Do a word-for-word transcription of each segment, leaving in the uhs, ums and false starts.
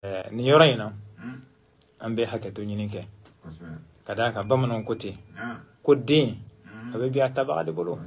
ni yɔrɔ in na an bɛ hakɛto ɲini kɛ ka d'a kan bamananw ko ten ko den a bɛ bi a tabaga de bolo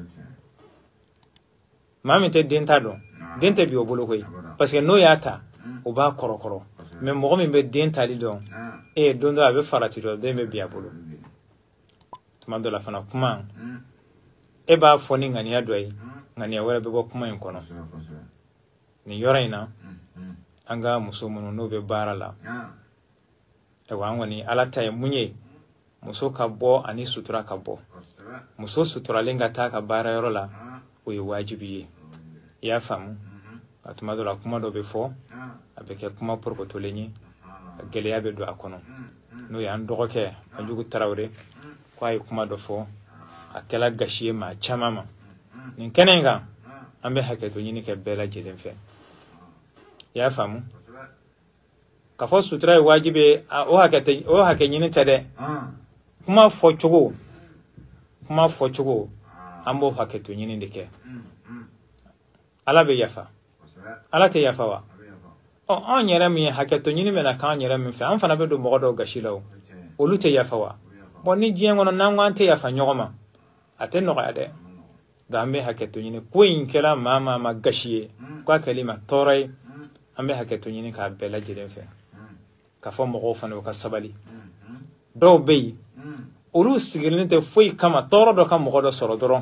maa min tɛ den ta dɔn den tɛ bi o bolo koyi parce que n'o y'a ta o b'a kɔrɔkɔrɔ mais mɔgɔ min bɛ den tali dɔn e don dɔ a bɛ farati dɔn den bɛ bi a bolo tuma dɔ la fana kuma e b'a fɔ ni ŋaniya dɔ ye ŋaniya wɛrɛ bɛ bɔ kuma in kɔnɔ nin yɔrɔ in na an ka muso minnu n'o bɛ baara la ewa an kɔni ala ta ye mun ye muso ka bɔ ani sutura ka bɔ muso suturalen ka taa ka baara yɔrɔ la o ye wajibi ye i y'a faamu a tuma dɔ la kuma dɔ bɛ fɔ a bɛ kɛ kuma porokotolen ye gɛlɛya bɛ don a kɔnɔ n'o ye an dɔgɔkɛ Majugu Tarawele ko a ye kuma dɔ fɔ a kɛla gasi ye maa caman ma nin kɛnɛ in kan an bɛ hakɛto ɲini kɛ bɛɛ lajɛlen fɛ i y'a faamu ka fɔ sutura ye wajibi ye o hakɛ o hakɛ ɲini tɛ dɛ kuma fɔ cogo kuma fɔ cogo an b'o hakɛto ɲini de kɛ ala bɛ yafa ala tɛ yafa wa ɔ an yɛrɛ min ye hakɛto ɲini bɛ na k'an yɛrɛ min fɛ an fana bɛ don mɔgɔ dɔw gasi la o olu tɛ yafa wa bon ni diɲɛ kɔnɔ n'an ko an tɛ yafa ɲɔgɔn ma a tɛ nɔgɔya dɛ nka an bɛ hakɛto ɲini ko in kɛra maa maa ma gasi ye ko a kɛli ma tɔɔrɔ ye an bɛ hakɛto ɲini k'a bɛɛ lajɛlen fɛ ka fɔ mɔgɔw fana u ka sabali dɔw bɛ yen olu sigilen tɛ foyi kama tɔɔrɔ dɔ ka mɔgɔ dɔ sɔrɔ dɔrɔn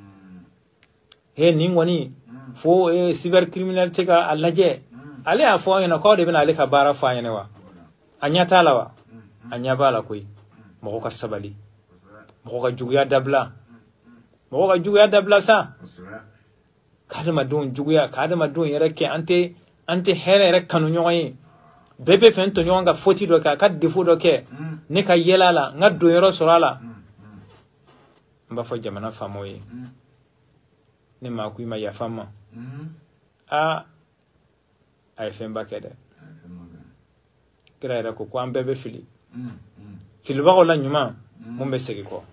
he nin kɔni fo cybercriminalité ka a lajɛ ale y'a fɔ an ɲɛna k'aw de bɛna ale ka baara fɔ an ɲɛna wa a ɲɛ t'a la wa a ɲɛ b'a la koyi mɔgɔ ka sabali mɔgɔ ka juguya dabila mɔgɔ ka juguya dabila sa k'adamadenw juguya k'adamadenw yɛrɛ kɛ an tɛ an tɛ hɛrɛ yɛrɛ kanu ɲɔgɔn ye bɛɛ bɛ fɛ n tɔɲɔgɔn ka faute dɔ kɛ a ka défaut dɔ kɛ ne ka yɛlɛ a la n ka don yɔrɔ sɔrɔ a la n b'a fɔ jamana faamaw ye ne maa ko i ma yafa n ma a a ye fɛnba kɛ dɛ kira yɛrɛ ko ko an bɛɛ bɛ fili filibagaw la ɲuman mun bɛ segin kɔ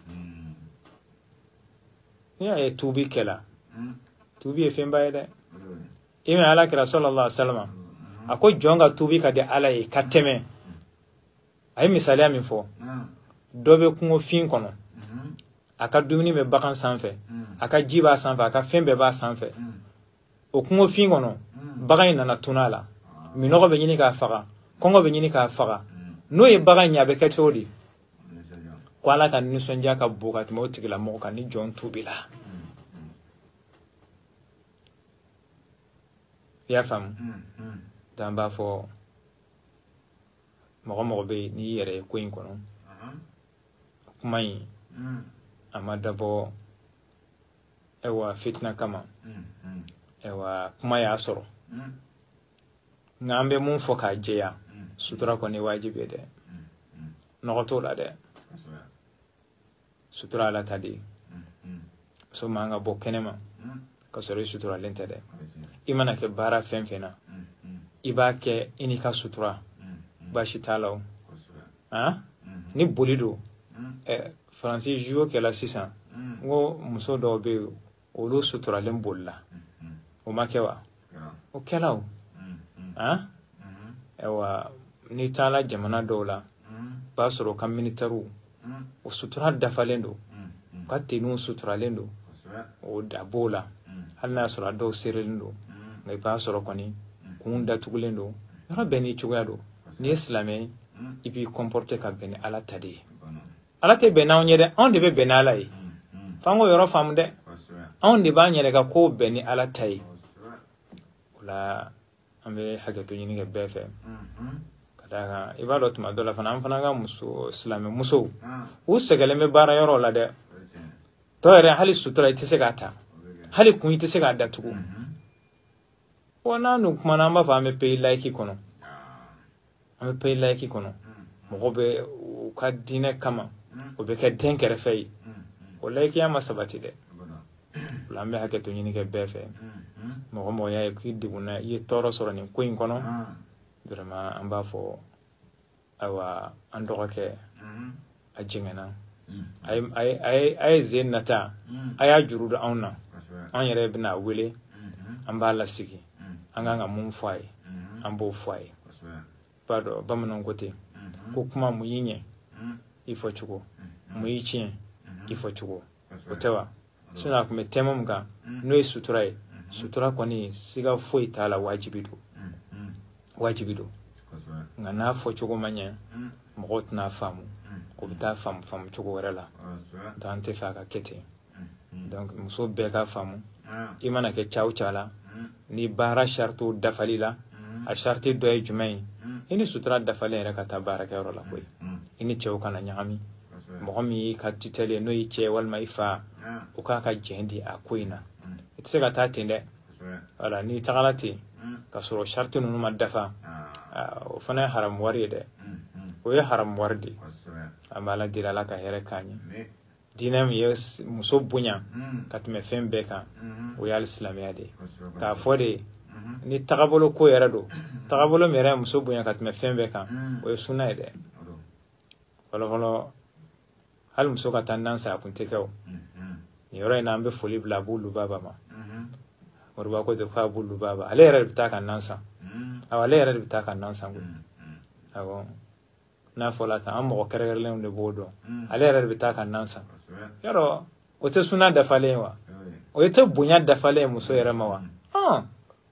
ni y'a ye tuubi kɛla tuubi ye fɛnba ye dɛ i mɛ ala kira sallallahu alaihi wasallam a ko jɔn ka tuubi ka di ala ye ka tɛmɛ a ye misaliya min fɔ dɔ bɛ kungo fin kɔnɔ a ka dumuni bɛ bagan sanfɛ a ka ji b'a sanfɛ a ka fɛn bɛɛ b'a sanfɛ o kungo fin kɔnɔ bagan in nana tuna a la minɔgɔ bɛ ɲini k'a faga kɔngɔ bɛ ɲini k'a faga n'o ye bagan ɲɛ a bɛ kɛ cogo di ko ala ka nisɔndiya ka bon ka tɛmɛ o tigilamɔgɔ kan ni jɔn tuubi la i y'a faamu dan b'a fɔ mɔgɔ mɔgɔ bɛ yen n'i yɛrɛ ye ko in kɔnɔ kuma in a ma dabɔ ɛwa fitina kama ɛwa kuma y'a sɔrɔ nka an bɛ mun fɔ k'a jɛya sutura kɔni wajibi ye dɛ nɔgɔ t'o la dɛ sutura ala ta de muso man ka bɔ kɛnɛ ma ka sɔrɔ i suturalen tɛ dɛ i mana kɛ baara fɛn fɛn na i b'a kɛ i n'i ka sutura baasi t'a la o ni boli don faransi juo kɛla sisan n ko muso dɔw bɛ yen olu suturalen bolila o ma kɛ wa o kɛla o ɛwa n'i taara jamana dɔw la b'a sɔrɔ o ka militaires o sutura dafalen don o ka tenue suturalen don o da b'o la hali n'a sɔrɔ a dɔw serelen don nka i b'a sɔrɔ kɔni kun datugulen don yɔrɔ bɛɛ n'i cogoya don n'i ye silamɛ i b'i comporter ka bɛn ni ala ta de ye ala tɛ bɛn n'anw ye dɛ anw de bɛ bɛn n'ala ye f'an k'o yɔrɔ faamu dɛ anw de b'an yɛrɛ ka kow bɛn ni ala ta ye o la an bɛ hakɛto ɲini kɛ bɛɛ fɛ ka d'a kan i b'a dɔn tuma dɔ la fana an fana ka muso silamɛ musow u sɛgɛlen bɛ baara yɔrɔ la dɛ dɔw yɛrɛ hali sutura i tɛ se k'a ta hali kun i tɛ se k'a datugu wa n'an dun kumana an b'a fɔ an bɛ pays laïque kɔnɔ an bɛ pays laïque kɔnɔ mɔgɔ bɛ u ka diinɛ kama o bɛ kɛ den kɛrɛfɛ ye o laïquiya ma sabati dɛ o la an bɛ hakɛto ɲini kɛ bɛɛ fɛ mɔgɔ mɔgɔ y'a ye k'i degunna i ye tɔɔrɔ sɔrɔ nin ko in kɔnɔ vraiment an b'a fɔ ayiwa an dɔgɔkɛ a jɛngɛnna a ye zen nata a y'a juru don anw na an yɛrɛ bɛna wele an b'a lasigi an kan ka mun fɔ a ye an b'o fɔ a ye pardon bamanan kote ko kuma mu yi ɲɛ i fɔ cogo mu yi tiɲɛ i fɔ cogo o tɛ wa sinon a kun bɛ tɛmɛ min kan n'o ye sutura ye sutura kɔni siga foyi t'a la wajibi don wajibi don nka n'a fɔ cogo ma ɲɛ mɔgɔw tɛna faamu o bɛ taa faamu faamu cogo wɛrɛ la donc an tɛ fɛ a ka kɛ ten donc muso bɛɛ ka faamu i mana kɛ caw ca la ni baara saritiw dafali la a sariti dɔ ye jumɛn ye i ni sutura dafalen yɛrɛ ka taa baarakɛyɔrɔ la koyi i ni cɛw kana ɲagami mɔgɔ min y'i ka tutelle ye n'o y'i cɛ walima i fa o k'a ka jɛn di a ko in na i tɛ se ka taa ten dɛ voilà n'i tagala ten ka sɔrɔ sariti ninnu ma dafa o fana ye haramu wari ye dɛ o ye haramu wari de an bɛ Ala deli Ala ka hɛrɛ k'an ye diinɛ min ye muso bonya ka tɛmɛ fɛn bɛɛ kan o ye alisilamɛya de ye k'a fɔ de ni tagabolo ko yɛrɛ don tagabolo min yɛrɛ ye muso bonya ka tɛmɛ fɛn bɛɛ kan o ye sunna ye dɛ fɔlɔfɔlɔ hali muso ka taa nan sa a kun tɛ kɛ o nin yɔrɔ in na an bɛ foli bila Abu Lubaba ma Moriba ko ten ko Abu Lubaba ale yɛrɛ de bɛ taa ka nan san awɔ ale yɛrɛ de bɛ taa ka nan san koyi awɔ n'a fɔla tan an mɔgɔ kɛrɛnkɛrɛnlenw de b'o dɔn ale yɛrɛ de bɛ taa ka nan san yɔrɔ o tɛ sunna dafalen ye wa o tɛ bonya dafalen ye muso yɛrɛ ma wa hɔn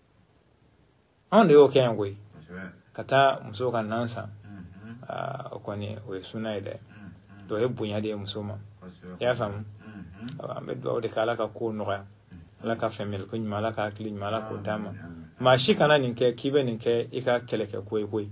anw de y'o kɛ yan koyi ka taa muso ka nan san o kɔni o ye sunna ye dɛ dɔ ye bonya de ye muso ma i y'a faamu an bɛ dugawu de kɛ Ala ka ko nɔgɔya Ala ka faamuyali ko ɲuman Ala ka hakili ɲuman Ala k'o d'a ma maa si kana nin kɛ k'i bɛ nin kɛ i ka kɛlɛkɛ ko ye koyi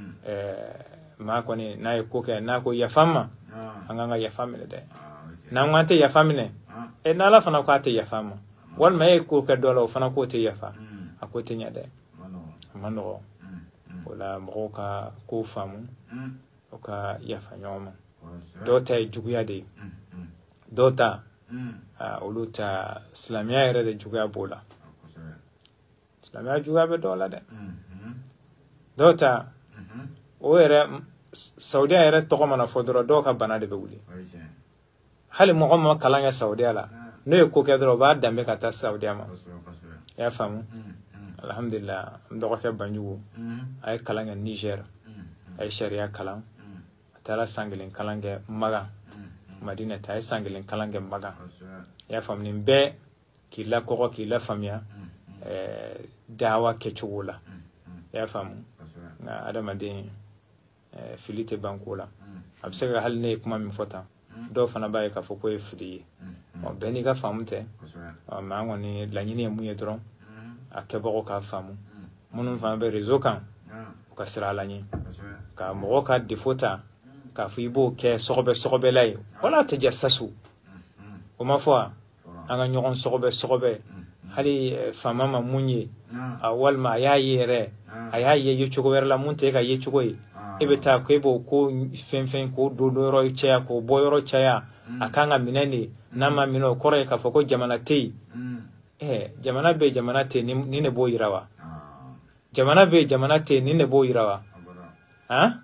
maa kɔni n'a ye ko kɛ n'a ko yafa n ma an kan ka yafa minɛ dɛ n'an ko an tɛ yafa minɛ ɛ n'Ala fana ko a tɛ yafa ma walima e ye ko kɛ dɔ la o fana k'o tɛ yafa a ko tɛ ɲɛ dɛ a ma nɔgɔ o la mɔgɔw ka ko faamu o ka yafa ɲɔgɔn ma dɔw ta ye juguya de ye dɔw ta olu ta silamɛya yɛrɛ de juguya b'o la silamɛya juguya bɛ dɔw la dɛ dɔw ta o yɛrɛ Saudiya yɛrɛ tɔgɔ mana fɔ dɔrɔn dɔw ka bana de bɛ wuli hali mɔgɔ ma kalan kɛ Saudiya la n'o ye ko kɛ dɔrɔn o b'a danbe ka taa Saudiya ma i y'a faamu alhamdulillah n dɔgɔkɛ Banjugu a ye kalan kɛ Niger a ye sariya kalan a taara san kelen kalan kɛ Magan Madina ta a ye san kelen kalan kɛ Magan i y'a faamu nin bɛɛ k'i lakɔgɔ k'i lafaamuya dawa kɛcogo la i y'a faamu nka adamaden fili tɛ ban ko la a bɛ se ka hali ne ye kuma min fɔ tan dɔw fana b'a ye k'a fɔ ko ye fili ye bɛɛ n'i ka faamu tɛ mɛ an kɔni laɲini ye mun ye dɔrɔn a kɛbagaw k'a faamu minnu fana bɛ réseau kan u ka sira la ɲɛ ka mɔgɔ ka défaut ta k'a fɔ i b'o kɛ sɔgɔbɛ sɔgɔbɛla ye wala tajassasu o ma fɔ wa an ka ɲɔgɔn sɔgɔbɛ sɔgɔbɛ hali faama ma mun ye walima a y'a ye yɛrɛ a y'a ye ye cogo wɛrɛ la mun tɛ e ka ye cogo ye e bɛ taa ko e b'o ko fɛn fɛn k'o don yɔrɔ caya k'o bɔ yɔrɔ caya a kan ka minɛ de n'a ma minɛ o kɔrɔ ye k'a fɔ ko jamana tɛ yen ɛɛ jamana bɛ yen jamana tɛ yen nin de b'o yira wa jamana bɛ yen jamana tɛ yen nin de b'o yira wa han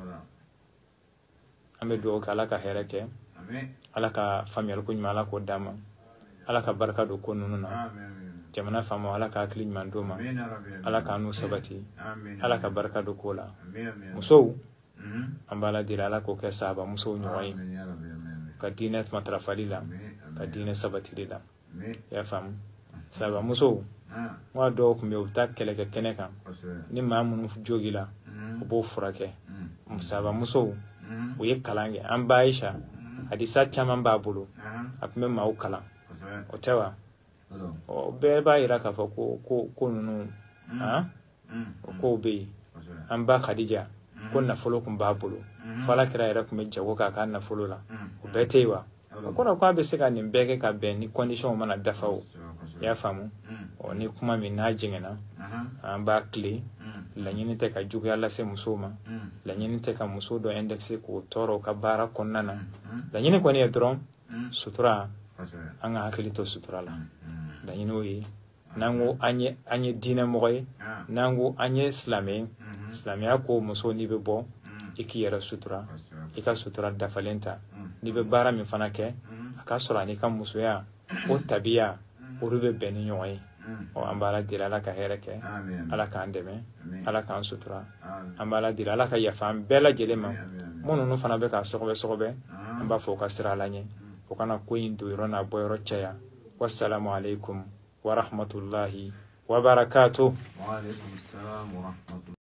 an bɛ dugawu kɛ Ala ka hɛrɛ kɛ Ala ka faamuyali ko ɲuman Ala k'o d'a ma Ala ka barika don ko ninnu na jamana faama Ala ka hakili ɲuman d'o ma Ala k'an n'u sabati Ala ka barika don ko la musow an b'a la deli Ala k'o kɛ sahaba musow ɲɔgɔn ye ka diinɛ matarafali la ka diinɛ sabatili la i y'a faamu sahaba musow n ka dɔw tun bɛ yen u bɛ taa kɛlɛ kɛ kɛnɛ kan ni maa minnu jogila u b'o furakɛ sahaba musow u ye kalan kɛ an ba Ayisa hadisa caman b'a bolo a tun bɛ maaw kalan o tɛ wa o bɛɛ b'a yira k'a fɔ ko ko ko ninnu o kow bɛ yen an ba Khadija ko nafolo tun b'a bolo fo Alakira yɛrɛ tun bɛ jago k'a ka nafolo la o bɛɛ tɛ yen wa o kɔrɔ ko a bɛ se ka nin bɛɛ kɛ ka bɛn ni condition mana dafa o i y'a faamu ɔ ni kuma min n'a jɛngɛna an b'a tile laɲini tɛ ka juguya lase musow ma laɲini tɛ ka muso dɔ indexer k'o tɔɔrɔ ka baara kɔnɔna na laɲini kɔni ye dɔrɔn sutura an ka hakili to sutura la laɲini o ye n'an ko an ye an ye diinɛ mɔgɔ ye n'an ko an ye silamɛ ye silamɛya ko muso n'i bɛ bɔ i k'i yɛrɛ sutura i ka sutura dafalen ta n'i bɛ baara min fana kɛ a ka sɔrɔ ani ka musoya o tabiya olu bɛ bɛn ni ɲɔgɔn ye ɔ an b'a la deli Ala ka hɛrɛ kɛ Ala k'an dɛmɛ Ala k'an sutura an b'a la dira ala ka yafa an bɛɛ lajɛlen ma minnu nu fana bɛ ka sɔgɔbɛ sɔgɔbɛ an b'a fɔ ka sira la ɲɛ o kana ko in don yɔrɔ n'a bɔ yɔrɔ caya wassalamu alaikum wa rahmatullahi wa barakatuh.